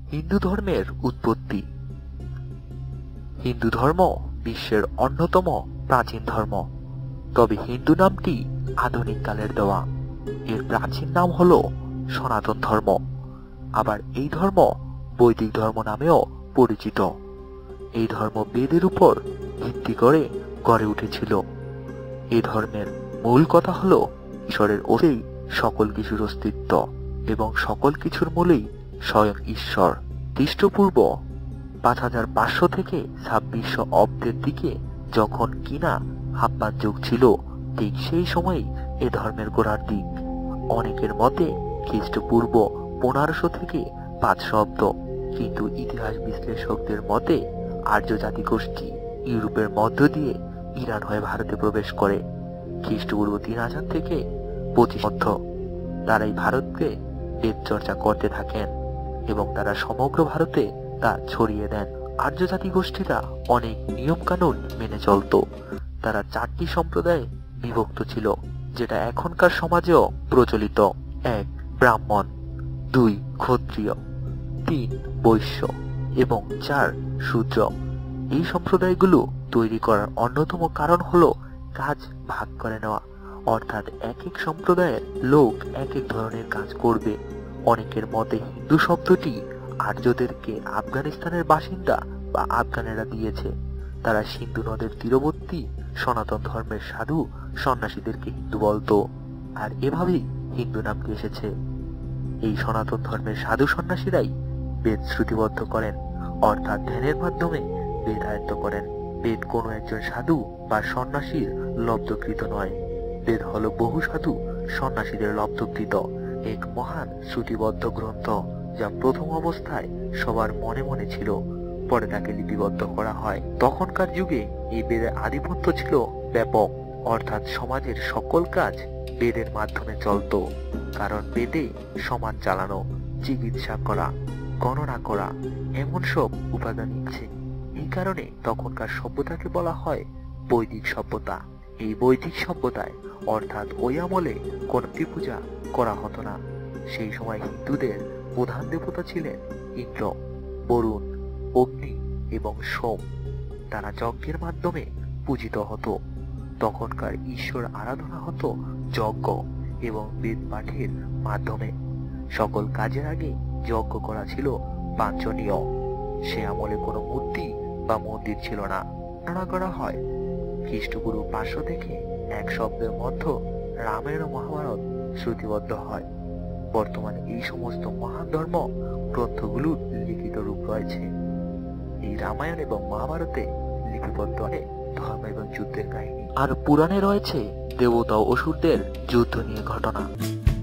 হিন্দু ধর্মের উৎপত্তি। হিন্দু ধর্ম বিশ্বের অন্যতম প্রাচীন ধর্ম, তবে হিন্দু নামটি আধুনিক কালের দেওয়া। এর প্রাচীন নাম হল সনাতন ধর্ম। আবার এই ধর্ম বৈদিক ধর্ম নামেও পরিচিত। এই ধর্ম বেদের উপর ভিত্তি করে গড়ে উঠেছিল। এই ধর্মের মূল কথা হল ঈশ্বরের অধীনেই সকল কিছুর অস্তিত্ব এবং সকল কিছুর মূলেই স্বয়ং ঈশ্বর। খ্রিস্টপূর্ব ৫৫০০ থেকে ২৬০০ অব্দের দিকে যখন কিনা হাপ্পান যুগ ছিল, ঠিক সেই সময়ই এ ধর্মের গোড়ার দিক। অনেকের মতে খ্রিস্টপূর্ব ১৫০০ থেকে ৫০০ অব্দ, কিন্তু ইতিহাস বিশ্লেষকদের মতে আর্য জাতিগোষ্ঠী ইউরোপের মধ্য দিয়ে ইরান হয়ে ভারতে প্রবেশ করে খ্রিস্টপূর্ব ৩০০০ থেকে ২৫ মধ্য। তারাই ভারতকে বেদ চর্চা করতে থাকেন এবং তারা সমগ্র ভারতে তা ছড়িয়ে দেন। আর্য জাতিগোষ্ঠীরা অনেক নিয়ম কানুন মেনে চলত। তারা ৪টি সম্প্রদায়ে বিভক্ত ছিল, যেটা এখনকার সমাজেও প্রচলিত। ১. ব্রাহ্মণ, ২. ক্ষত্রিয়, ৩. বৈশ্য এবং ৪. শূদ্র। এই সম্প্রদায়গুলো তৈরি করার অন্যতম কারণ হলো কাজ ভাগ করে নেওয়া, অর্থাৎ এক এক সম্প্রদায়ের লোক এক এক ধরনের কাজ করবে। অনেকের মতে হিন্দু শব্দটি আর্যদেরকে আফগানিস্তানের বাসিন্দা বা আফগানেরা দিয়েছে। তারা সিন্ধু নদের তীরবর্তী সনাতন ধর্মের সাধু সন্ন্যাসীদেরকে হিন্দু বলতো, আর এভাবেই হিন্দু নামটি এসেছে। এই সনাতন ধর্মের সাধু সন্ন্যাসীরাই বেদ শ্রুতিবদ্ধ করেন, অর্থাৎ ধ্যানের মাধ্যমে বেদ আয়ত্ত করেন। বেদ কোনো একজন সাধু বা সন্ন্যাসীর লব্ধকৃত নয়। বেদ হলো বহু সাধু সন্ন্যাসীদের লব্ধকৃত এক মহান শ্রুতিবদ্ধ গ্রন্থ, যা প্রথম অবস্থায় সবার মনে মনে ছিল, পরে তাকে লিপিবদ্ধ করা হয়। তখনকার যুগে এই বেদের আধিপত্য ছিল ব্যাপক, অর্থাৎ সমাজের সকল কাজ বেদের মাধ্যমে চলত। কারণ বেদে সমাজ চালানো, চিকিৎসা করা, গণনা করা এমন সব উপাদান আছে। এই কারণে তখনকার সভ্যতাকে বলা হয় বৈদিক সভ্যতা। এই বৈদিক সভ্যতায় অর্থাৎ ওই আমলে কোন পূজা করা হতো না। সেই সময় হিন্দুদের প্রধান দেবতা ছিলেন ইন্দ্র, বরুণ, অগ্নি এবং সোম। তারা যজ্ঞের মাধ্যমে পূজিত হতো। তখনকার ঈশ্বর আরাধনা হতো যজ্ঞ এবং বেদ পাঠের মাধ্যমে। সকল কাজের আগে যজ্ঞ করা ছিল বাঞ্ছনীয়। সে আমলে কোনো মূর্তি বা মন্দির ছিল না। ধারণা করা হয় খ্রিস্টপূর্ব ৫০০ থেকে ১০০ অব্দের মধ্যে রামায়ণ ও মহাভারত শ্রুতিবদ্ধ হয়। বর্তমানে এই সমস্ত মহান ধর্ম গ্রন্থগুলোর লিখিত রূপ রয়েছে। এই রামায়ণ এবং মহাভারতে লিপিবদ্ধ ধর্ম এবং যুদ্ধের কাহিনী, আর পুরাণে রয়েছে দেবতা ও অসুরদের যুদ্ধ নিয়ে ঘটনা।